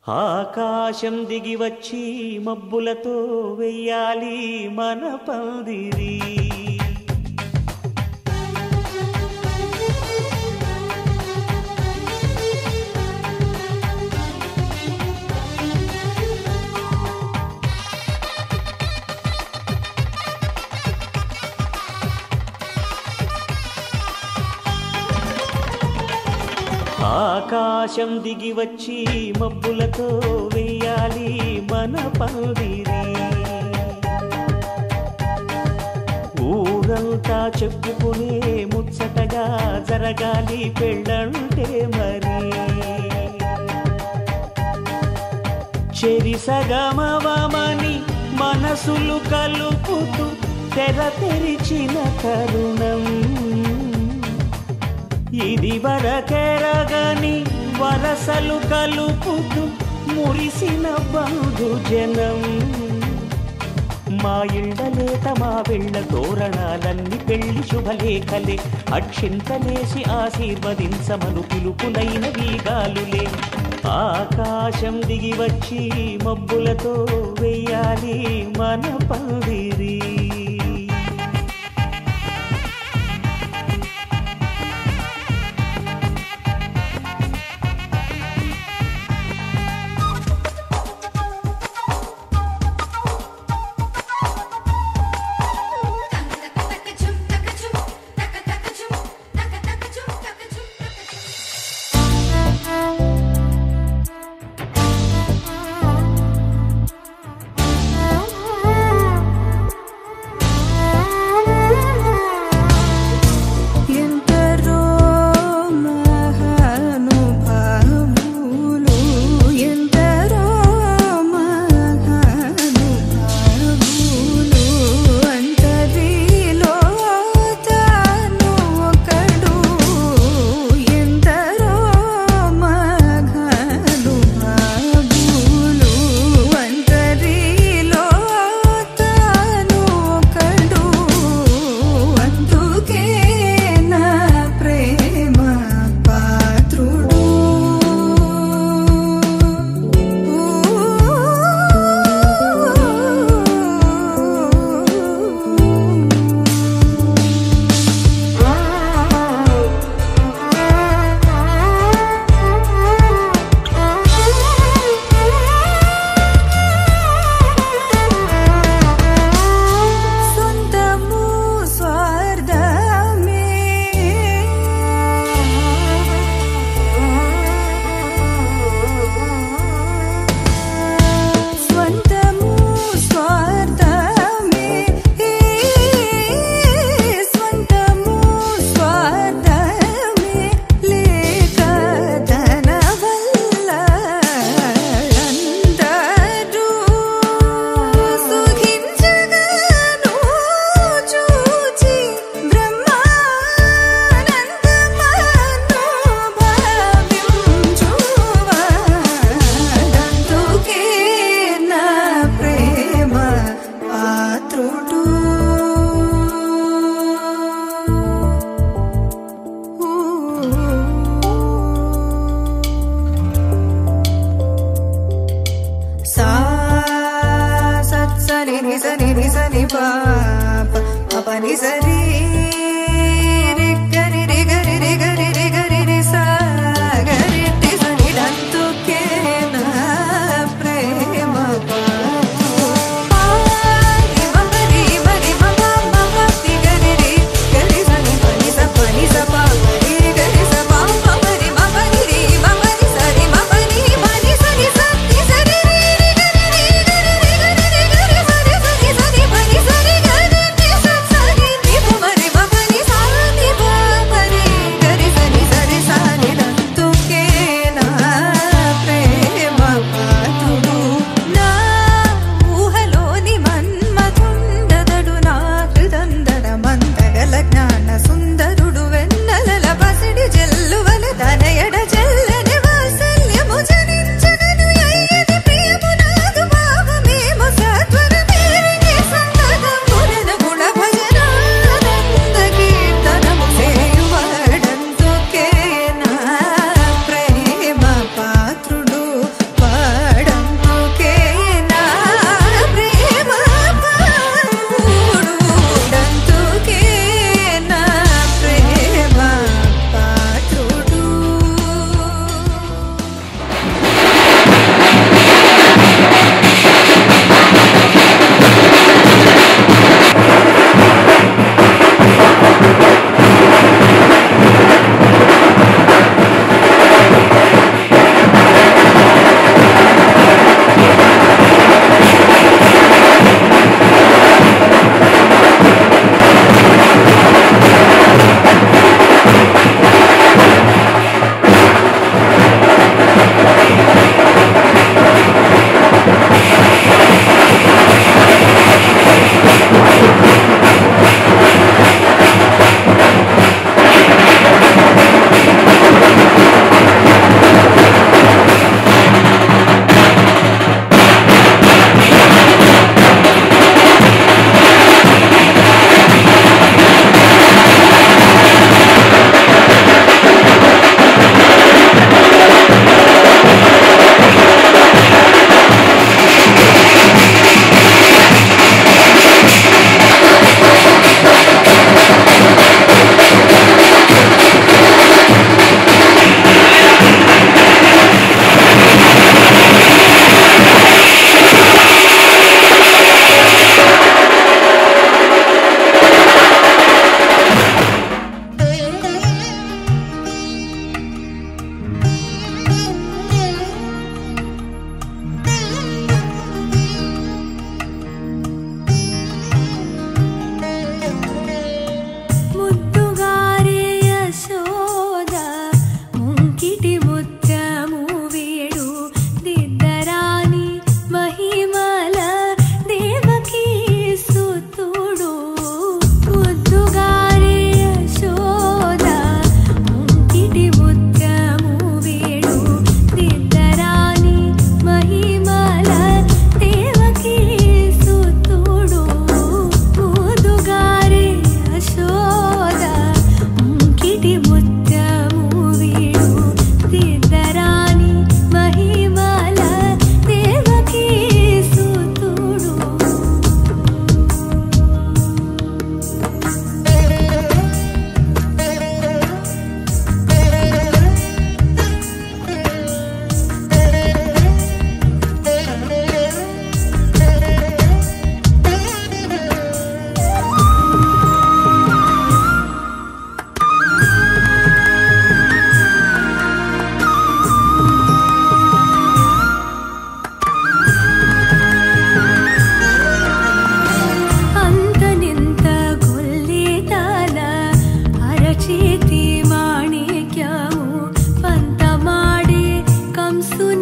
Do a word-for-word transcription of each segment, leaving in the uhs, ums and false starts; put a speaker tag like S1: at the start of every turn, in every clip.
S1: ఆకాశం దిగి వచ్చి మబ్బులతో వెయ్యాలి మన పందిరి. ఆకాశం దిగి వచ్చి మబ్బులతో వెయ్యాలి మన పందిరి. ఊరంతా చెప్పుకునే ముచ్చటగా జరగాలి పెళ్ళంటే మరి. చెరిసగమవమని మనసులు కలుపుతూ తెర తెరిచిన తరుణం ఇది వరకెరగని వరసలు కలుపుతూ మురిసిన బంధుజనం. మా ఇళ్ళలేత మా వెళ్ళ తోరణాలన్నీ పెళ్లి శుభలేఖలే. అక్షింతలేసి ఆశీర్వదించమను పిలుపులైన వీగాలులే. ఆకాశం దిగి వచ్చి మబ్బులతో వెయ్యాలి మన పందిరి.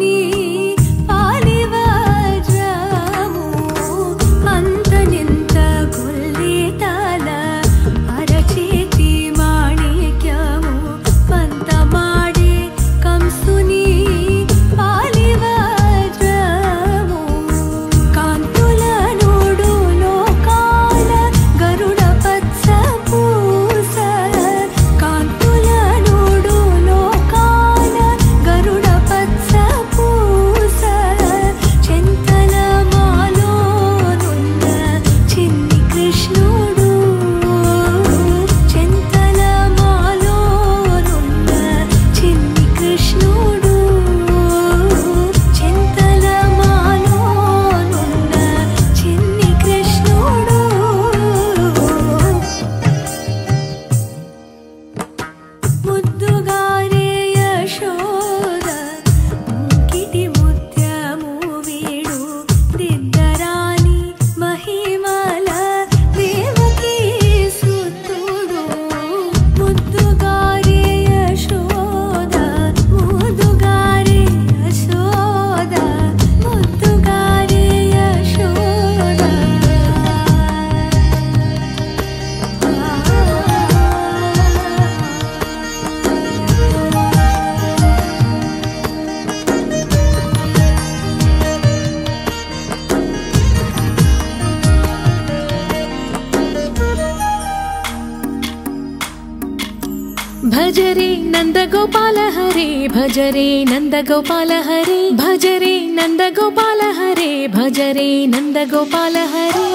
S2: भजरे नंद गोपाल हरे भजरे नंद गोपाल हरे भजरे नंद गोपाल हरे भजरे नंद गोपाल हरे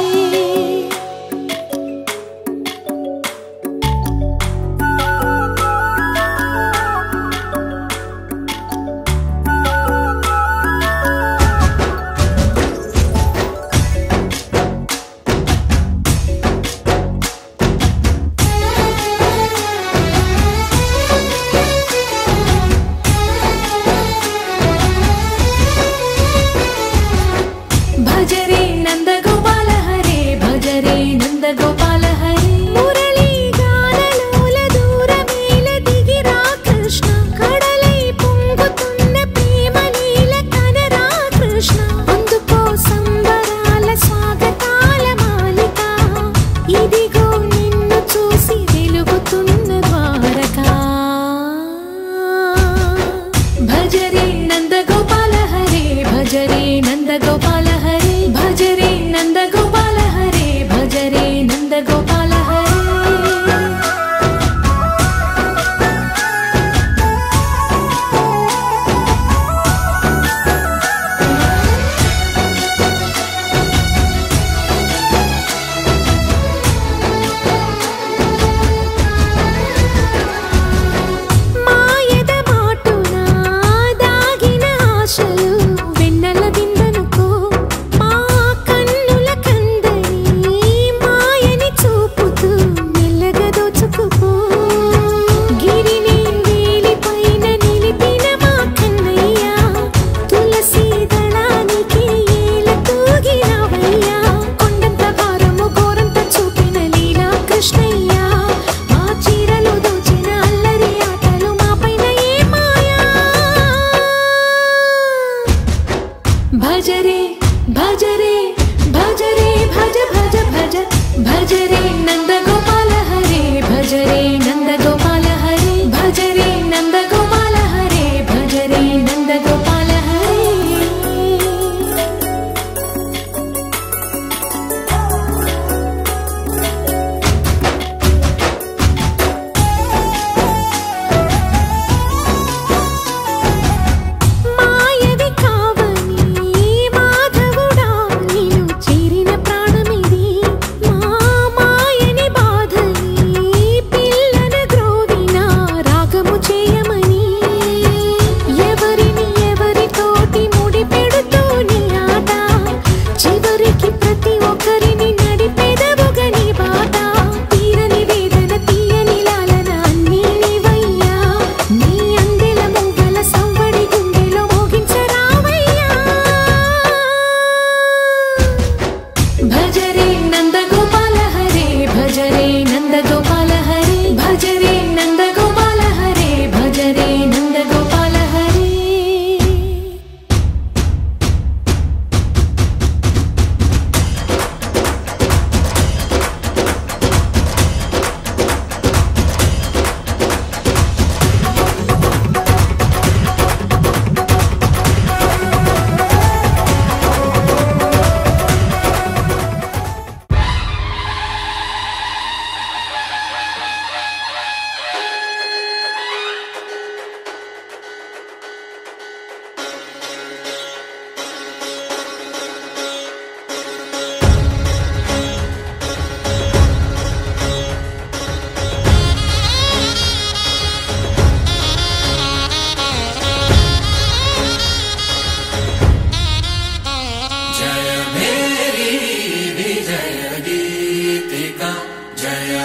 S2: भजरे नंद गोपाल हरे भजरे नंद गोपाल हरे मुरली गानलोल दूरमेल दिगिरा कृष्ण कड़लै పొంగుతున్న ప్రేమలీల కనరా కృష్ణ అందుకో సంబరాల స్వాగతాల మాలిక ఇదిగో నిన్ను చూసి వెలుగుతున్న ద్వారకా భజరే నంద గోపాల హరే భజరే నంద గోపాల हरे भजरे नंद गोपाल हरे भजरे नंद गोपाल हरे మాయద మాటునా దాగిన ఆశలు వెన్నెల బిందెనుకో भजरे भजरे भजरे भज भज भज भजरे नंद गोपाल हरे भजरे नंद गोपाल हरे भजरे नंद गोपाल हरे भजरे नंद गोपाल हरे మాయవి కావని మాధవుడా నిన్ను చేరిన ప్రాణమిది మా మాయని బాధని పిల్లన గ్రోవి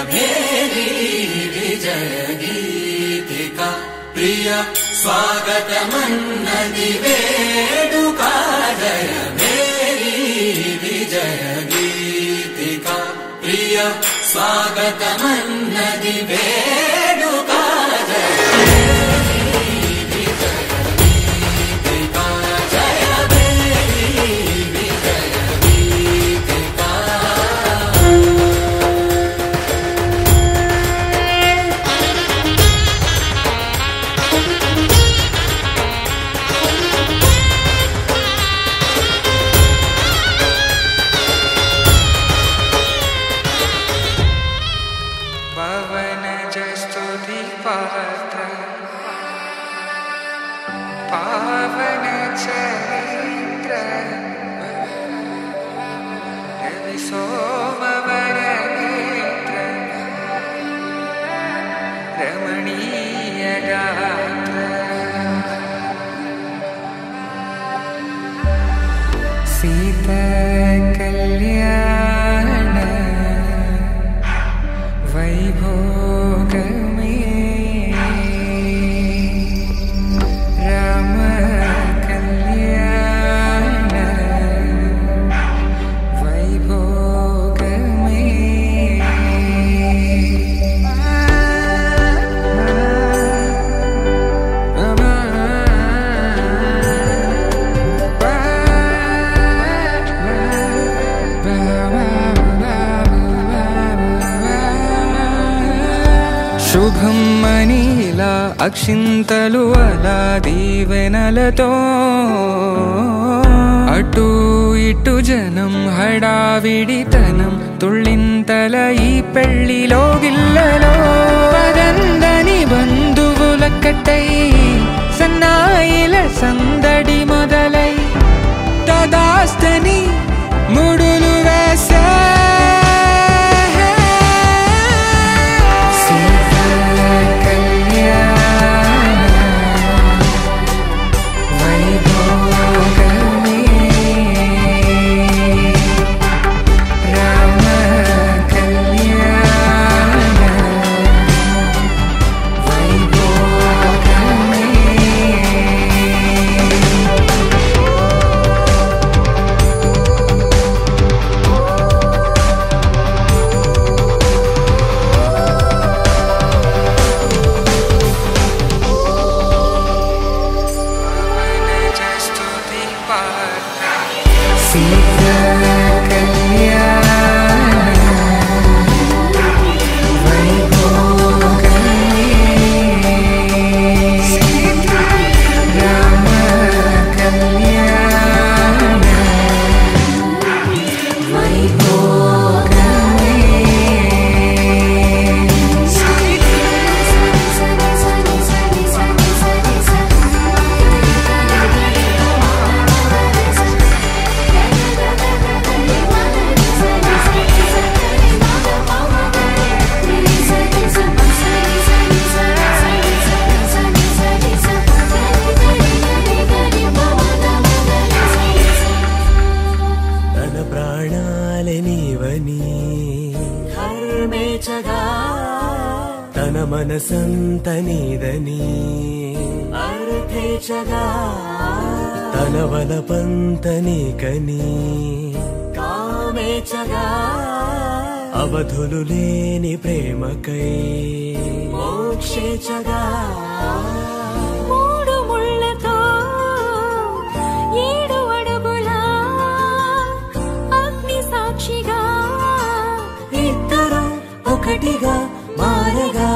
S3: मेरी विजय गीतिका प्रिय स्वागतमन्नदि वेदुका जय मेरी विजय गीतिका प्रिय स्वागतमन्नदि वेदुका जय
S4: पावन चरित्र रवि सोमवर नेत्र रमणीय गात्र सीता कल्याण वैभोग శుభం మనీలా అక్షింతలు అలా దీవెనలతో అటు ఇటు జనం హడావిడితనం తుళ్ళింతల ఈ పెళ్లిలో గిల్లలో పదందని బంధువుల కట్టై సన్నాయిల సందడి మొదలై తదాస్తని ముడులు వేసే
S1: తన మనసంత నీదని అర్థేచగా తన వలపంత నీకని కామేచగా అవధులు లేని ప్రేమకై మోక్షేచగా
S2: మూడు ముళ్ళతో ఏడు అడుగుల అగ్ని సాక్షిగా
S1: ఇద్దరు ఒకటిగా మారగా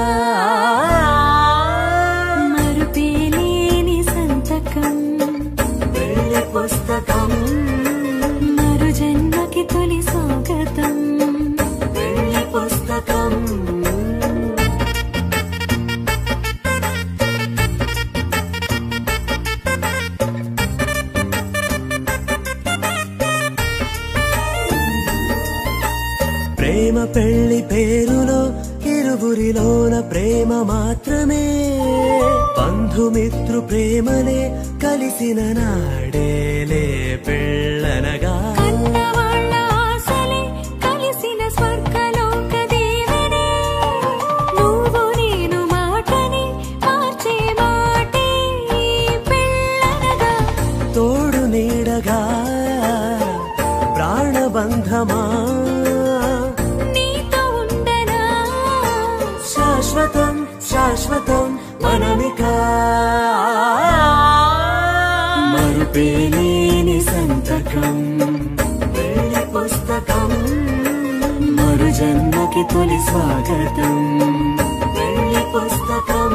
S2: మరుపేలేని సంతకం
S1: పెళ్లి పుస్తకం
S2: మరు జన్మకి తొలి స్వాగతం
S1: పెళ్లి పుస్తకం ప్రేమ పెళ్లి పేరులో ఇరువురిలోన ప్రేమ మాత్రమే బంధుమిత్రు ప్రేమలే కలిసిన నాడేలే పెళ్ళనగా
S2: కన్నవాళ్ళ ఆశలే కలిసిన స్వర్గలోక దేవే
S1: తోడు నీడగా ప్రాణబంధమా
S2: నీతో ఉండనా
S1: శాశ్వతం శాశ్వతం మనమికా మరుపేలేని సంతకం పెళ్లి పుస్తకం మరు జన్మకి తొలి స్వాగతం పెళ్లి పుస్తకం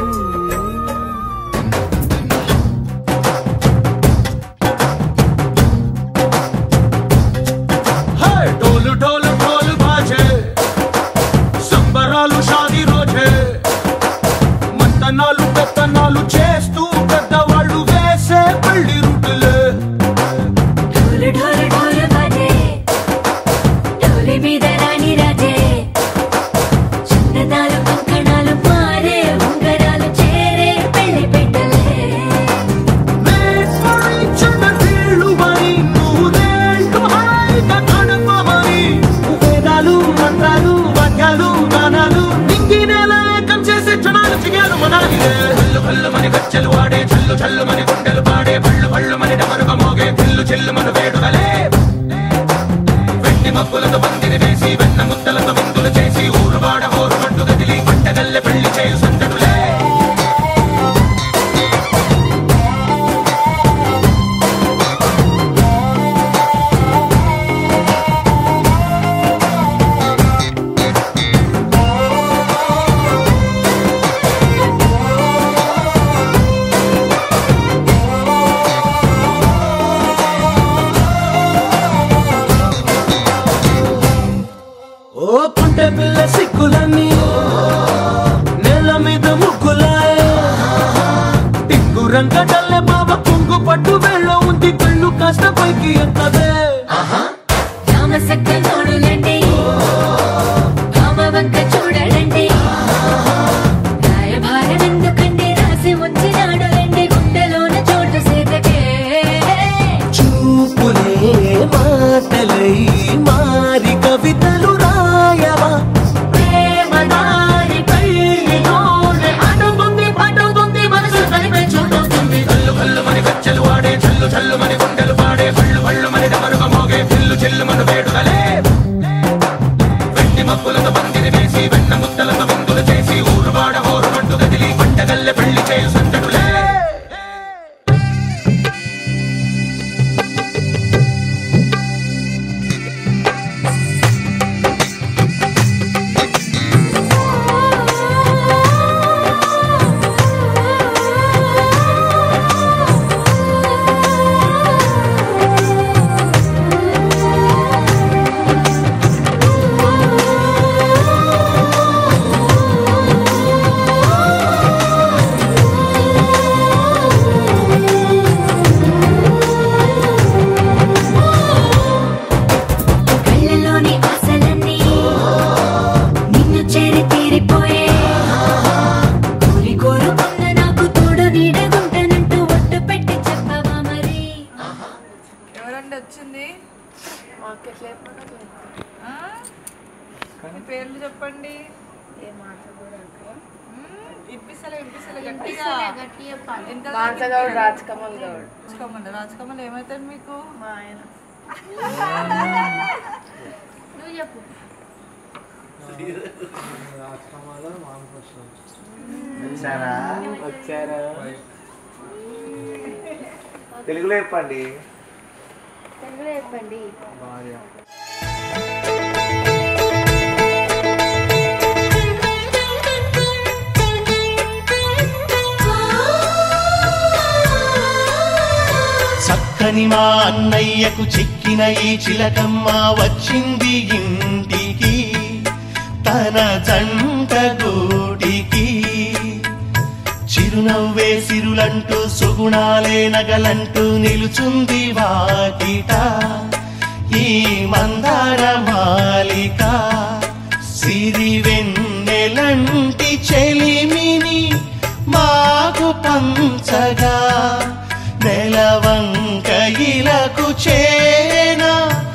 S5: ढोल ढोल ढोल बाजे సంబరాలు షాదీ రోజే మంతనాలు పెత్తనాలు చేస్తూ పెద్దవాళ్ళు వేసే పెళ్లి రూటులే
S2: ढोल ढोल ढोल बाजे ढोली మీద రాణి రాజే చందనాలు కంకణాలు మారే ఉంగరాలు చేరే పెళ్లి పెట్టలే
S5: చిన్న వీళ్ళు మరి నూరేళ్ళు హాయిగా గడపమని వేదాలు మంత్రాలు వాక్యాలు గానాలు నింగి నేల ఏకం చేసే క్షణాలు చిగాలు మనాలిదే హల్లు హల్లు మని గచ్చెలు వాడే చల్లు చల్లు మని గుండెలు పాడే పళ్ళు పళ్ళు మని డమరుగా మోగే పిల్లు చెల్లు మన వేడుకలే వెండి మబ్బులతో పందిరి వేసి వెన్న ముద్దలతో విందులు చేసి ఊరు వాడ హోరు మట్టు గదిలి పంటగల్లె పెళ్లి చేయు సందడులే ఓ పుంటె పిల్ల సిక్కులన్నీ నేల మీద ముగ్గులాయే టింగు రంగడల్లె బాబ కుంగు పట్టు వేళ్ళ ఉంది కళ్ళు కాస్త పైకి ఎత్తదే
S2: రామసక్క నోడులండి రామవంక చూడడండి రాయభారం ఎందుకండి రాసి ఉంచినాడు రండి గుండెలోన చోటు సేతకే
S1: చూపులే మాటలై మారి కవితలు రాయవా
S2: ప్రేమదారి పెళ్లిలోనే అడుగుంది పట్టుకుంది మనసు కలిపే చూస్తుంది
S5: కల్లు కల్లు మని గచ్చెలు వాడే చల్లు చల్లు మని గుండెలు పాడే పళ్ళు పళ్ళు మని డమరుగా మోగే పిల్లు చెల్లు మన వేడుకలే వెండి మబ్బులతో పందిరి వేసి వెన్న ముద్దలతో విందులు చేసి ఊరు వాడ హోరు మట్టు గదిలి పంటగల్లె పెళ్లి చేయు సందడులే
S2: కళ్ళలోని ఆశలన్నీ నిన్ను చేరి తీరిపోయే కోరి కోరుకున్న నాకు తోడు నీడగుంటానంటూ ఒట్టు పెట్టి చెప్పవా మరి
S6: ఎవరండి వచ్చింది ఆ? మీ పేర్లు చెప్పండి ఇప్పిస్తలే ఇప్పిస్తలే గట్టిగా ఎంత
S7: మానసగౌడ్ రాజ్ కమల్ గౌడ్
S6: రాజకమల్ రాజకమల్ ఏమవుతాడు మీకు
S7: మా ఆయన
S2: నువ్వు చెప్పు
S8: వచ్చారా తెలుగులో చెప్పండి
S7: తెలుగులో చెప్పండి
S8: భార్య
S9: చక్కని మా అన్నయ్యకు చిక్కిన ఈ చిలకమ్మ వచ్చింది ఇంటికి తన జంట గూటికి చిరునవ్వే సిరులంటూ సుగుణాలే నగలంటూ నిలుచుంది వాకిట ఈ మందార మాలిక సిరి వెన్నెలంటి చెలిమిని మాకు పంచగా నెలవంక ఇలకు చేన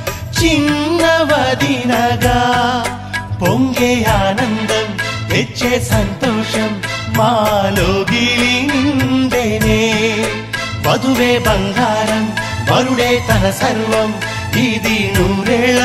S9: చిన్నవదినగా పొంగే ఆనందం తెచ్చే సంతోషం మాలో గిలి నిండెనే వధువే బంగారం వరుడే తన సర్వం ఇది నూరేళ్ల